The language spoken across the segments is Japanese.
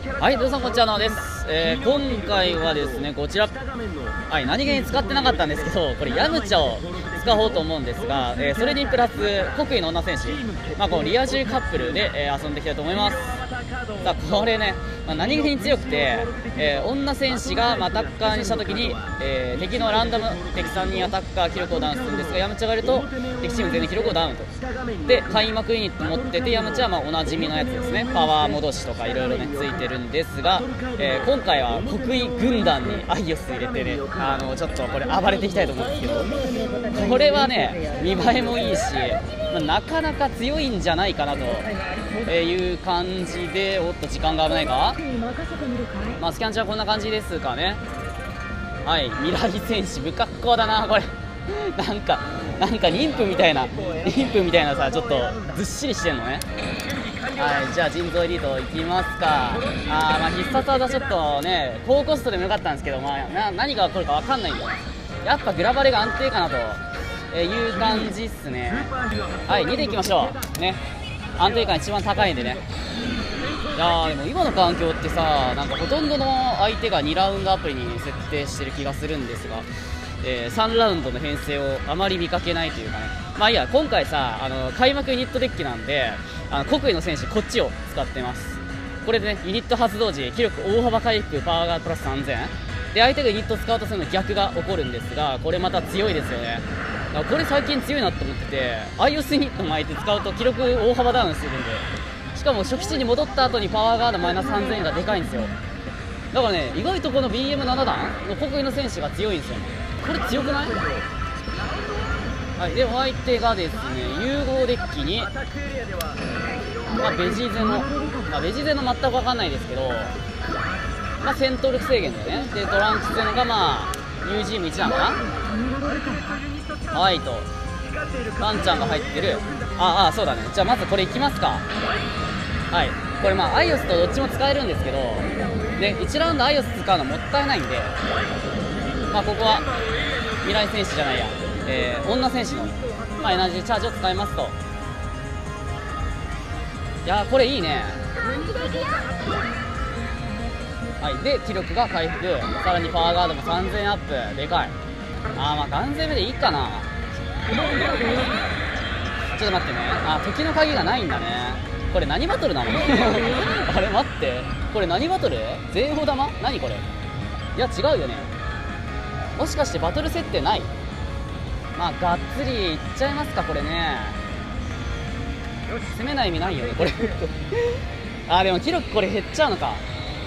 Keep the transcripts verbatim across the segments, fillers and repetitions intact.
はい、どうぞこんにちは、なおです。えー、今回はですね、こちら、はい、何気に使ってなかったんですけど、これ、ヤムチャを使おうと思うんですが、えー、それにプラス、国威の女選手、まあ、このリア充カップルで、えー、遊んでいきたいと思います。さあ、これね、まあ、何気に強くて、えー、女選手が、まあ、アタッカーにしたときに、えー、敵のランダム、敵さんにんアタッカー記録をダウンするんですが、ヤムチャがいると、敵チーム全員記録をダウンと。で、開幕ユニット持ってて、ヤムチャはまあおなじみのやつですね、パワー戻しとかいろいろね、ついてるんですが、えー、今回は国威軍団にアイオス入れてね、あのちょっとこれ暴れていきたいと思うんですけど、これはね、見栄えもいいし、まあ、なかなか強いんじゃないかなという感じで、おっと時間が危ないか、まあ、スキャンチはこんな感じですかね。はい、未来戦士不格好だなこれなんかなんか妊婦みたいな妊婦みたいなさ、ちょっとずっしりしてんのね。はい、じゃあ腎臓エリートいきますか。あー、まあ必殺技ちょっとね、高コストでもよかったんですけど、まあ、な何が起こるか分かんないんで、やっぱグラバレが安定かなという感じっすね。はい、にでいきましょうね。安定感一番高いんでね。いやーでも今の環境ってさ、なんかほとんどの相手がにラウンドアプリに設定してる気がするんですが、えー、さんラウンドの編成をあまり見かけないというかね。まあいいや、今回さ、あの開幕ユニットデッキなんで、あの国威の選手こっちを使ってます。これでね、ユニット発動時気力大幅回復、パワーがプラスさんぜんで、相手がユニットを使おうとするの逆が起こるんですが、これまた強いですよね。だからこれ最近強いなと思ってて、 アイオス ユニットも相手使うと記録大幅ダウンするんで、しかも初期値に戻った後にパワーガードマイナスさんぜんえんがでかいんですよ。だからね、意外とこの ビーエムなな 段の国威の選手が強いんですよ。これ強くない？はい、でお相手がですね、融合デッキに、まあ、ベジーゼの、まあ、ベジーゼの全く分かんないですけど、まあ、戦闘力制限だよね。でトランクスゼノがまあ ユージーエムいち なのかな。はいとワンちゃんが入ってる。ああ、そうだね。じゃあまずこれいきますか。はい、これまあアイオスとどっちも使えるんですけど、でいちラウンドアイオス使うのもったいないんで、まあここは未来戦士じゃないや、えー、女戦士の、まあ、エナジーチャージを使いますと。いやーこれいいね。はい、で気力が回復、さらにパワーガードもさんぜんアップ、でかい。あーまあ完全目でいいかな。ちょっと待ってね。あ、時の鍵がないんだね。これ何バトルなのあれ待って、これ何バトル？全砲玉？何これ。いや違うよね。もしかしてバトル設定ない？まあがっつりいっちゃいますかこれね。攻めない意味ないよねこれあ、でも気力これ減っちゃうのか。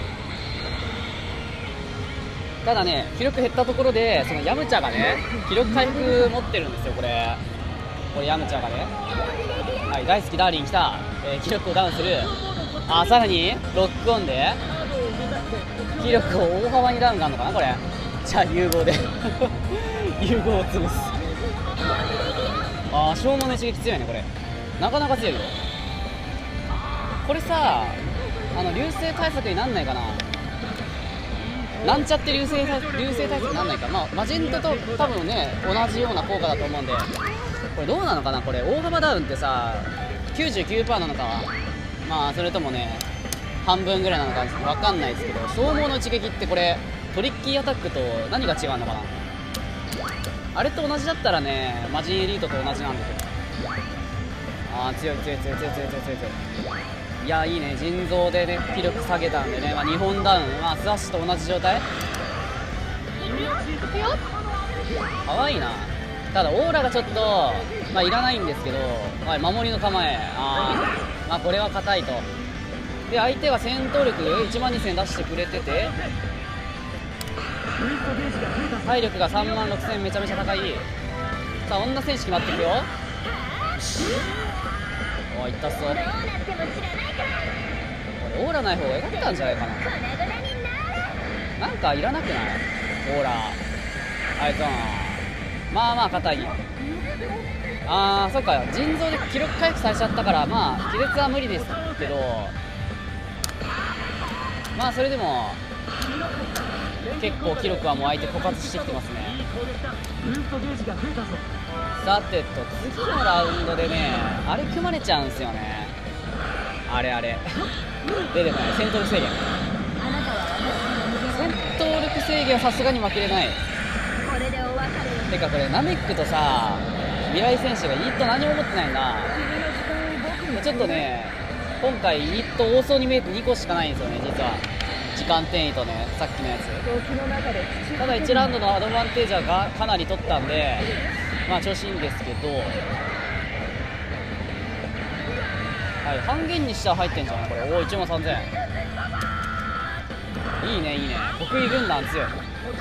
ただね、気力減ったところでそのヤムチャがね、気力回復持ってるんですよ。これこれヤムチャがね、はい、大好きダーリン来た、えー、気力をダウンする。あ、さらにロックオンで気力を大幅にダウンがあるのかなこれ。じゃあ融合で融合を潰す。あー、消耗の一撃強いねこれ。なかなか強いよこれさ。あの流星対策になんないかな。なんちゃって流星流星対策になんないか。まあマジェントと多分ね同じような効果だと思うんで、これどうなのかな。これ大幅ダウンってさ きゅうじゅうきゅうパーセント なのか、まあそれともね半分ぐらいなのか分かんないですけど、消耗の一撃ってこれトリッキーアタックと何が違うのかな。あれと同じだったらね、マジンエリートと同じなんだけど、あー強い強い強い強い強い強い強い強い。いやいいね、腎臓でね気力下げたんでね、まあ、にほんダウン、まあ、スワッシュと同じ状態。かわいいな。ただオーラがちょっと、まあ、いらないんですけど、はい、守りの構え、あー、まあ、これは硬いと。で相手は戦闘力いちまんにせん出してくれてて、体力がさんまんろくせん、めちゃめちゃ高い。さあ女選手決まっていくよ。おい、痛そう。これオーラない方が良かったんじゃないかな。なんかいらなくないオーラ。あいつはまあまあ硬い。あーそっか、腎臓で気力回復されちゃったから、まあ気絶は無理ですけど、まあそれでも結構気力はもう相手枯渇してきてますね。さてと次のラウンドでね、あれ組まれちゃうんすよね。あれあれ出てこない、戦闘力制限。 制限はさすがに負けれない。てかこれナメックとさ未来選手がユニット何も持ってないな。ちょっとね今回ユニット多そうに見えてにこしかないんですよね実は。時間転移とねさっきのやつ。ただいちラウンドのアドバンテージはがかなり取ったんでまあ調子いいんですけど、はい、半減にしては入ってんじゃんこれ。おおいちまんさんぜん。いいねいいね。国威軍団強い。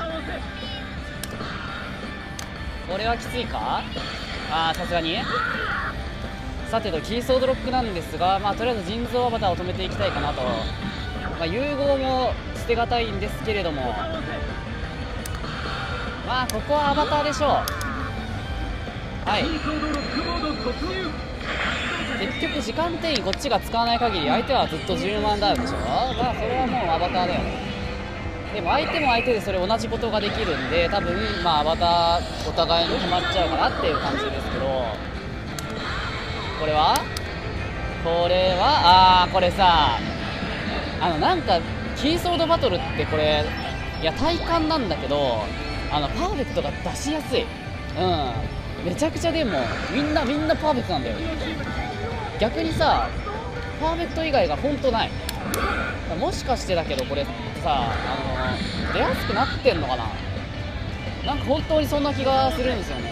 これはきついか。あーさすがに。さてとキーソードロックなんですが、まあ、とりあえず人造アバターを止めていきたいかなと。まあ、融合も捨てがたいんですけれども、まあここはアバターでしょう。はい、結局時間転移こっちが使わない限り相手はずっとじゅうまんダウンでしょ。まあそれはもうアバターだよね。でも相手も相手でそれ同じことができるんで多分まあアバターお互いに決まっちゃうかなっていう感じですけど、これはこれはあーこれさあのなんかキーソードバトルってこれいや体感なんだけどあのパーフェクトが出しやすい。うんめちゃくちゃでもみんなみんなパーフェクトなんだよ。逆にさパーフェクト以外が本当ない。もしかしてだけどこれさあの出やすくなってんのかな。なんか本当にそんな気がするんですよね。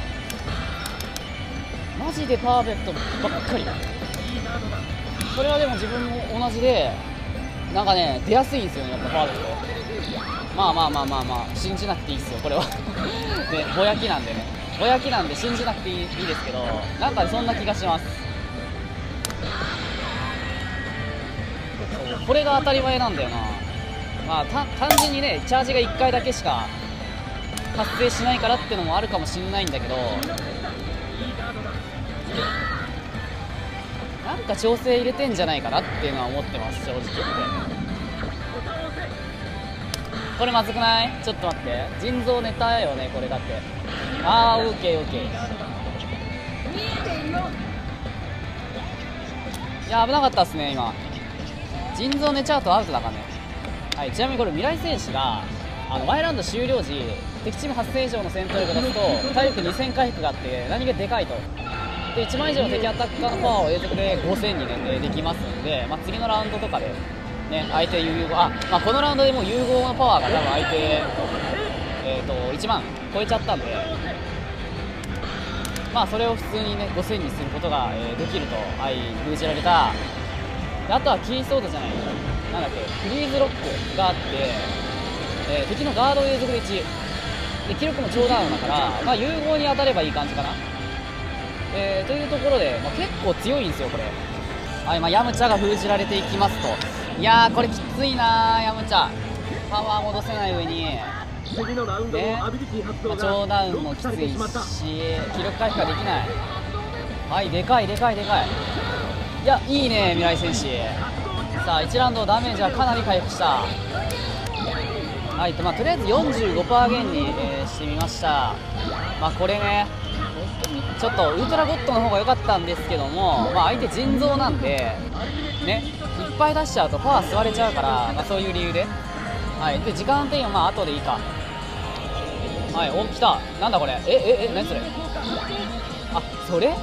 マジでパーフェクトばっかり。それはでも自分も同じでなんかね出やすいんですよねやっぱパーフェクト。まあまあまあまあまあ信じなくていいですよこれはねぼやきなんでねぼやきなんで信じなくていい、いいですけどなんかそんな気がします。これが当たり前なんだよな。まあ単純にねチャージがいっかいだけしか発生しないからってのもあるかもしれないんだけどなんか調整入れてんじゃないかなっていうのは思ってます正直言って。これまずくない？ちょっと待って腎臓ネタよねこれだって。あーオーケーオーケー。いや危なかったっすね今。腎臓寝ちゃうとアウトだからね。はい、ちなみにこれ未来戦士があの前ラウンド終了時敵チームはっせん以上の戦闘力を出すと体力にせん回復があって何気でかいと。でいちまん以上の敵アタッカーのパワーを永続でごせんにねできますので、まあ、次のラウンドとかでね相手融合あ、まあ、このラウンドでもう融合のパワーが多分相手、えー、といちまん超えちゃったんでまあそれを普通にねごせんにすることが、えー、できるとはい封じられた。であとはキーソードじゃないなんだっけフリーズロックがあって、えー、敵のガードを永続でいちで記録も超ダウンだから、まあ、融合に当たればいい感じかな。えー、というところで、まあ、結構強いんですよこれ。はい、まあ、ヤムチャが封じられていきますと。いやーこれきついなーヤムチャパワー戻せない上にね、まあ、超ダウンもきついし気力回復ができない。はいでかいでかいでかい。いやいいね未来戦士。さあいちラウンドダメージはかなり回復した。はいと、まあ、とりあえず よんじゅうごパーセント 減に、えー、してみました。まあこれねちょっとウルトラゴッドの方が良かったんですけども、まあ、相手腎臓なんでねいっぱい出しちゃうとパワー吸われちゃうから、まあ、そういう理由で、はい、で時間転移はまあ後でいいか。はいお来たなんだこれえええ何それあそれ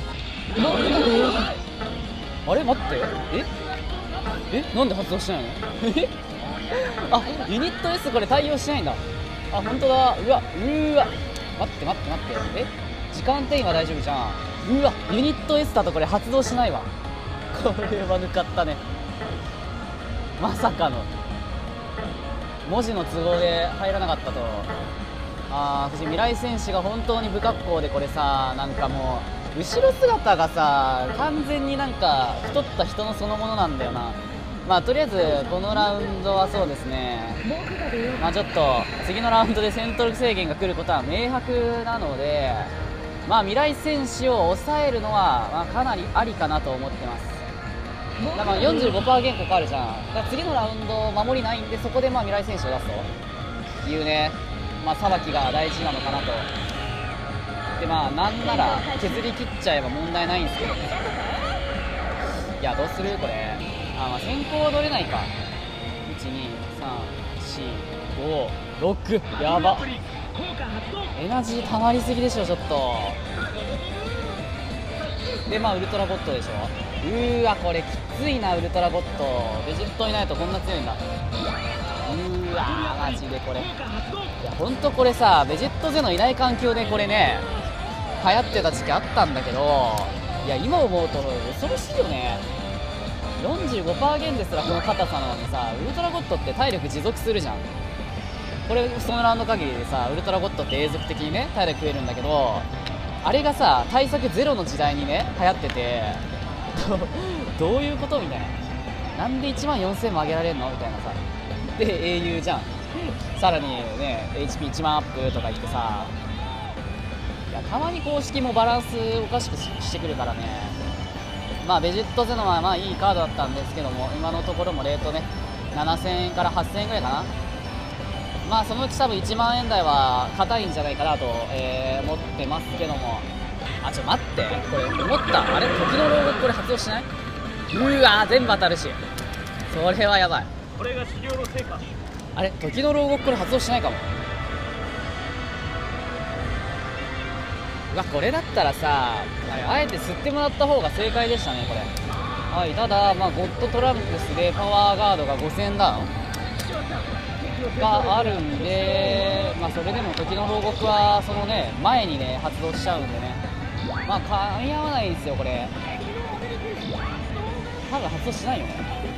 あれ待ってええなんで発動しないのえあユニット S これ対応しないんだ。あ本当だ。うわうーわ待って待って待ってえ時間転移は大丈夫じゃん。うわユニット S だとこれ発動しないわ。これは抜かったね。まさかの文字の都合で入らなかったと。あー未来戦士が本当に不格好でこれさなんかもう後ろ姿がさ完全になんか太った人のそのものなんだよな。まあとりあえずこのラウンドはそうですねまあちょっと次のラウンドで戦闘力制限が来ることは明白なのでまあ未来戦士を抑えるのは、まあ、かなりありかなと思ってます。だから よんじゅうごパーセント 減個あるじゃん。だから次のラウンド守りないんでそこでまあ未来戦士を出すというねまあさばきが大事なのかなと。でまあなんなら削り切っちゃえば問題ないんですけどね。いやどうするこれあ、まあ、先行は取れないか。いちにさんしごご、ろく、やば。エナジー溜まりすぎでしょちょっと。でまあウルトラゴットでしょ。うーわこれきついな。ウルトラゴットベジットいないとこんな強いんだ。うーわーマジでこれ、いやほんとこれさ、ベジェットゼノいない環境でこれね流行ってた時期あったんだけど、いや今思うと恐ろしいよね。 よんじゅうごパーセント 減ですらこの硬さなのにさ、ウルトラゴットって体力持続するじゃん。これそのラウンド限りでさ、ウルトラゴットって永続的にね体力増えるんだけど、あれがさ対策ゼロの時代にね流行っててどういうことみたいな。なんでいちまんよんせんも上げられるのみたいなさ。で英雄じゃん。さらにね エイチピーいち 万アップとか言ってさ、いやたまに公式もバランスおかしく し, してくるからね。まあベジットゼノはまあいいカードだったんですけども、今のところもレートねななせんえんからはっせんえんぐらいかな。まあそのうち多分いちまんえん台は硬いんじゃないかなと、えー、思ってますけども。あちょ待って、これ思った。あれ時の牢獄これ発動しない？うーわー全部当たるし、それはやばい。 これが修行の成果。 あれ時の牢獄これ発動しないかも。うわこれだったらさ、あえて吸ってもらった方が正解でしたねこれ。はい、ただまあゴッドトランプスでパワーガードがごせんダウンがあるんで、まあそれでも時の牢獄はそのね前にね発動しちゃうんでね、まあ噛み合わないんですよこれ。多分発動しないよね。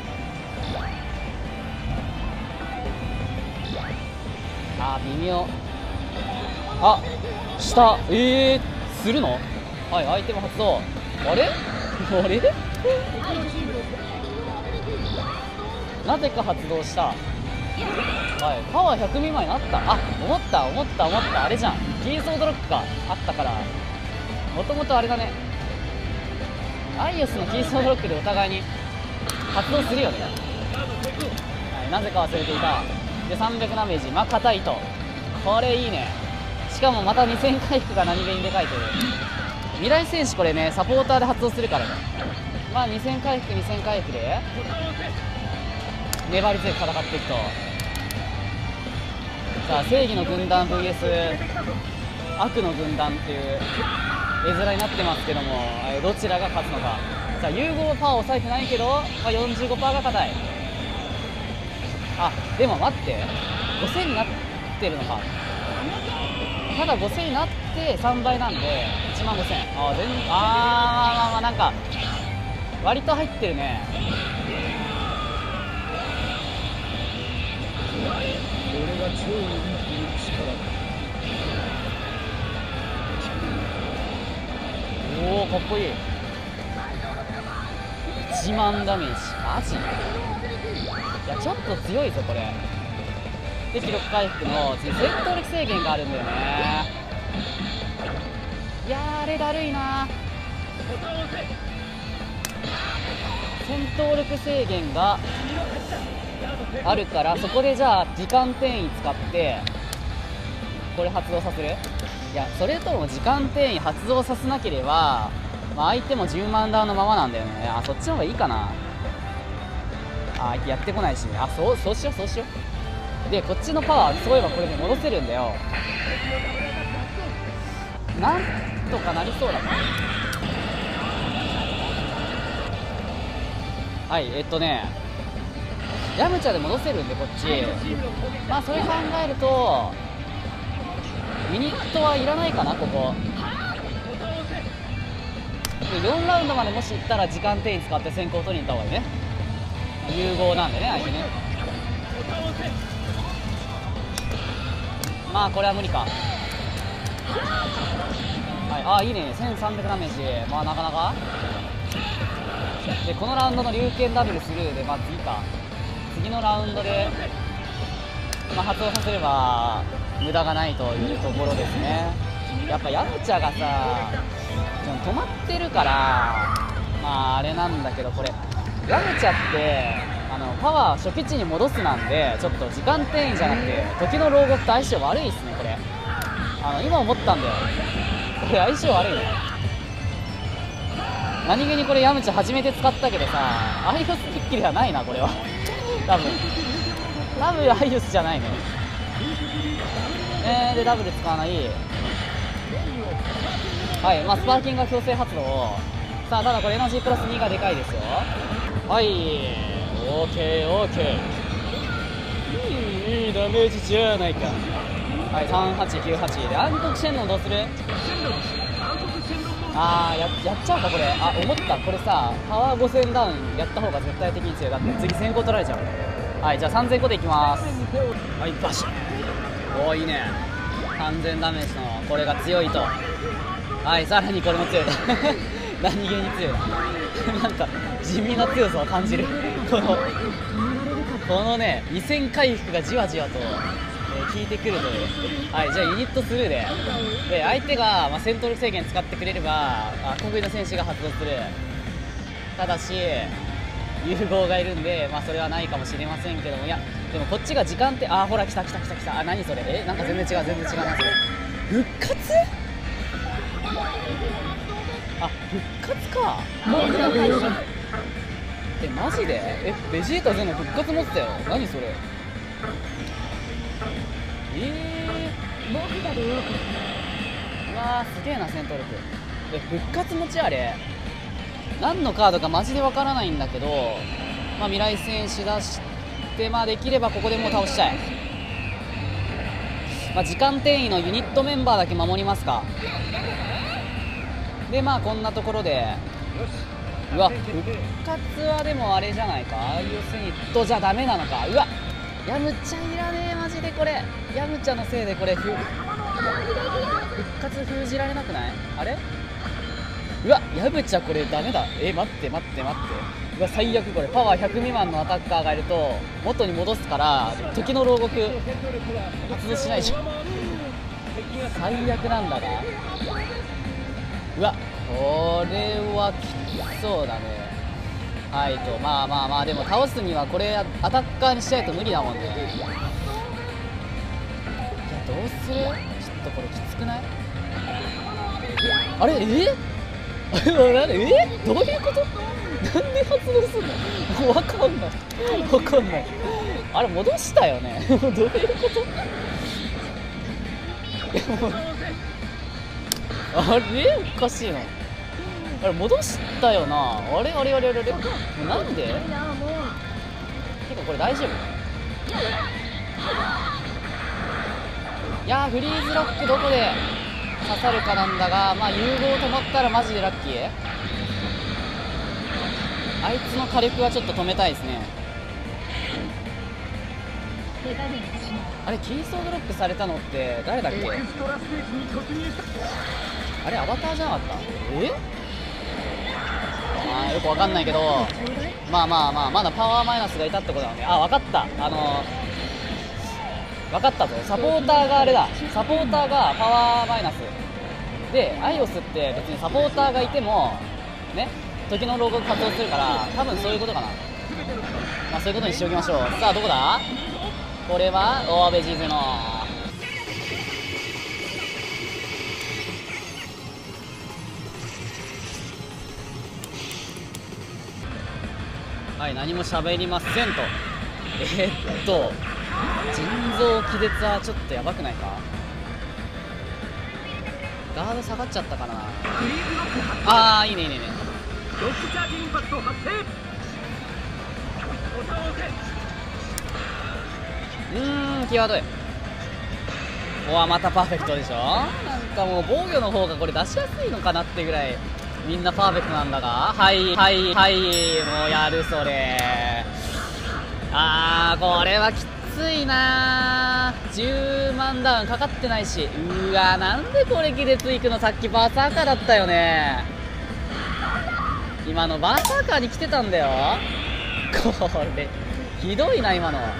あー微妙。あ下えー、するの。はいアイテム発動。あれあれなぜか発動した。はいパワーひゃく未満になった。あ思った思った思った。あれじゃんキーソードロックかあったから、もともとあれだね、アイオスのキーソードロックでお互いに発動するよね。はい、なぜか忘れていた。でさんびゃくダメージ、まあ硬いと。これいいね。しかもまたにせん回復が何気にでかいという。未来戦士これねサポーターで発動するからね。まあにせん回復にせん回復で粘り強く戦っていくと。さあ正義の軍団 ブイエス 悪の軍団っていう絵面になってますけども、どちらが勝つのか。さあ融合パワーを抑えてないけど、まあ、よんじゅうごパーセント が硬い。あでも待ってごせんになってるのか。ただごせんになってさんばいなんでいちまんごせん。あ全然あーまあまあなんか割と入ってるね。 俺が超人気の力だ。 おおかっこいい。いちまんダメージマジ。いやちょっと強いぞこれ。で記録回復の戦闘力制限があるんだよね。いやーあれだるいな。戦闘力制限があるから、そこでじゃあ時間転移使ってこれ発動させる。いやそれとも時間転移発動させなければ、まあ、相手もじゅうまんダウンのままなんだよね。あそっちの方がいいかな。あやってこないしね。あそうそうしようそうしよう。でこっちのパワーそういえばこれで戻せるんだよ。なんとかなりそうだな。はいえっとねヤムチャで戻せるんでこっち。まあそれ考えるとミニットはいらないかなここ。でよんラウンドまでもしいったら時間転移使って先行取りに行った方がいいね。融合なんでね相手ね。まあこれは無理か。はい、ああいいねせんさんびゃくダメージ。まあなかなかでこのラウンドの龍拳ダブルスルーでまあ次か次のラウンドで、まあ、発動させれば無駄がないというところですね。やっぱヤムチャがさ止まってるからまああれなんだけど、これヤムチャってあのパワー初期値に戻すなんでちょっと時間転移じゃなくて時の牢獄と相性悪いですねこれ。あの今思ったんだよこれ相性悪いね。何気にこれヤムチャ初めて使ったけどさアイオスピッキリはないなこれは多分多分アイオスじゃないね。 えー、でダブル使わない。はい、まあ、スパーキングが強制発動。さあただこれエナジープラスにがでかいですよ。はい、オーケーオーケー、いいダメージじゃないか。はい、さんはちきゅうはちで暗黒シェンロンどうする。あー や, やっちゃうかこれ。あ、思った、これさパワーごせんダウンやった方が絶対的に強い。だって次先行取られちゃう。はい、じゃあさんぜんごでいきます。はい、バシッ。おーいいね、さんぜんダメージのこれが強いと。はい、さらにこれも強い何気に強いなんか地味な強さを感じるこのこのねにせん回復がじわじわと、えー、効いてくるという。はい、じゃあユニットスルーでで相手が、まあ、戦闘力制限使ってくれればあ得意の選手が発動する。ただし融合がいるんで、まあ、それはないかもしれませんけども、いやでもこっちが時間ってあーほら来た来た来た来た。あ、何それ。え、なんか全然違う全然違うなそれ。復活。あ、復活か。え、マジで。え、ベジータゼノ復活持ってたよ。何それ。えー、うわーすげえな戦闘力。え、復活持ちあれ何のカードかマジでわからないんだけど、まあ、未来戦士出して、まあ、できればここでもう倒したい。まあ、時間転移のユニットメンバーだけ守りますか。でまあこんなところで、うわ復活はでもあれじゃないか、ああいうユニットじゃダメなのか。うわヤムチャいらねえマジで。これヤムチャのせいでこれ復活封じられなくない。あれ、うわヤムチャこれダメだ。え待って待って待って、うわ最悪。これパワーひゃく未満のアタッカーがいると元に戻すから時の牢獄発動しないじゃん最悪なんだが。うわこれはきつそうだね。はいとまあまあまあでも倒すにはこれアタッカーにしないと無理だもんね。いやどうする。ちょっとこれきつくない。あれえあれなんでえどういうこと。なんで発動するのわかんないわかんない。あれ戻したよねどういうことあれおかしいな。あれ戻したよな。あれあれあれあれあれなんで。てかこれ大丈夫。いやーフリーズロックどこで刺さるかなんだが、まあ融合止まったらマジでラッキー。あいつの火力はちょっと止めたいですね。あれキーソードロックされたのって誰だっけ。あれアバターじゃなかった。えあよくわかんないけど、まあまあまあまだパワーマイナスがいたってことなので、あ分かった。あの分かったぞ。サポーターがあれだ。サポーターがパワーマイナスでアイオスって別にサポーターがいてもね時の牢獄活動するから多分そういうことかな。まあそういうことにしておきましょう。さあどこだこれは。オーベジーズのはい何も喋りませんと。えー、っと腎臓気絶はちょっとやばくないか。ガード下がっちゃったかな。ああいいねいいねいいね。うーん際どい。おわまたパーフェクトでしょ。なんかもう防御の方がこれ出しやすいのかなってぐらいみんなパーフェクトなんだが。はいはいはいもうやるそれ。あーこれはきついな。じゅうまんダウンかかってないし。うわなんでこれ気絶いくの。さっきバーサーカーだったよね。今のバーサーカーに来てたんだよ。これひどいな今の。さ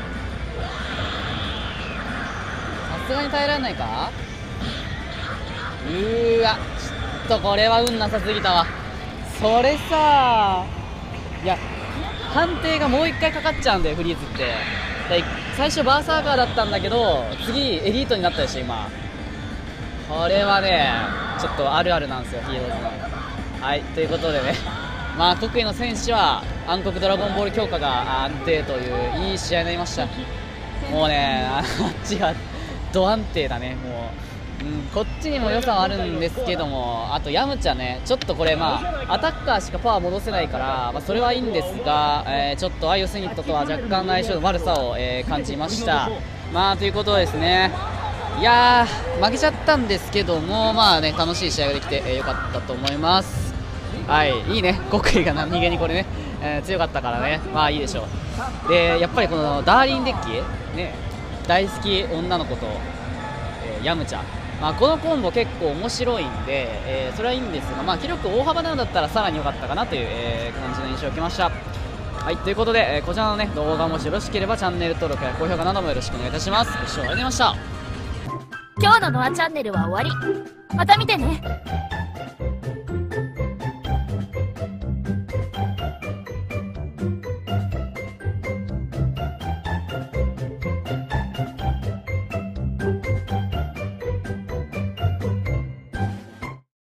すがに耐えられないか。うーわちょっとこれは運なさすぎたわ。それさいや判定がもう一回かかっちゃうんだよフリーズって。最初バーサーカーだったんだけど次エリートになったでしょ今。これはねちょっとあるあるなんですよヒーローズの。はいということでねまあ得意の選手は暗黒ドラゴンボール強化が安定といういい試合になりました。 もうね、あっちはド安定だね、もう、うん、こっちにも良さはあるんですけども、あとヤムチャね、ちょっとこれ、まあ、アタッカーしかパワー戻せないから、まあ、それはいいんですが、えー、ちょっとアイオスニットとは若干の相性の悪さを、えー、感じました。まあ、ということですね、いやー、負けちゃったんですけども、まあね、楽しい試合ができてよ、えー、かったと思います。はい、いいね、国威が何気にこれね、えー、強かったからね、まあいいでしょう。で、やっぱりこのダーリンデッキ、ね、大好き女の子と、えー、ヤムチャ、まあ、このコンボ結構面白いんで、えー、それはいいんですが、まあ、気力大幅なのだったらさらに良かったかなという、えー、感じの印象を受けました。はい、ということで、えー、こちらの、ね、動画もしよろしければチャンネル登録や高評価などもよろしくお願いいたします。ご視聴ありがとうございました。 今日のノアチャンネルは終わり。また見てね。